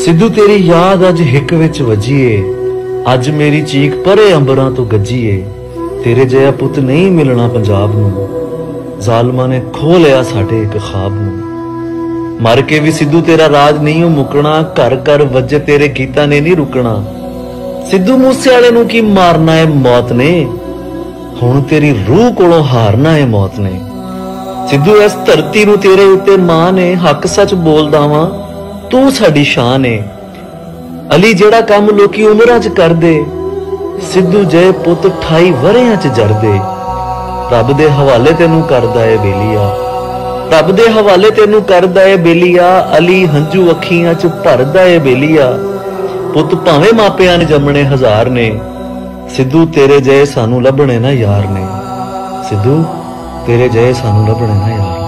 सिद्धू तेरी याद अज हिक विच वजीए, अज मेरी चीख परे अंबरां तो गजीए। तेरे जिहा पुत नहीं मिलना पंजाब नूं, जालमां ने खो लिया साडे एक ख्वाब नूं। मर के भी सिद्धू तेरा राज नहीं मुकना, घर घर वजे तेरे गीतां ने नहीं रुकना। सिद्धू मूसेवाले नूं की मारना है मौत ने, हुण तेरी रूह कोलों हारना है मौत ने। सिद्धू इस धरती नूं तेरे उत्ते मां ने, हक सच बोलदा वां तू साडी शान है। अली जेड़ा काम लोकी उमरां च करदे, सिद्धू जय पुत 28 वरियां च जरदे। रब दे हवाले तेनू करदा है बेलिया, रब दे हवाले तेनू करदा है बेलिया। अली हंझू अखियां च भरदा है बेलिया। पुत भावें मापियां ने जमने हजार ने, सिद्धू तेरे जय सानू लभणे ना यार ने। सिद्धू तेरे जय सानू लभणे ना यार।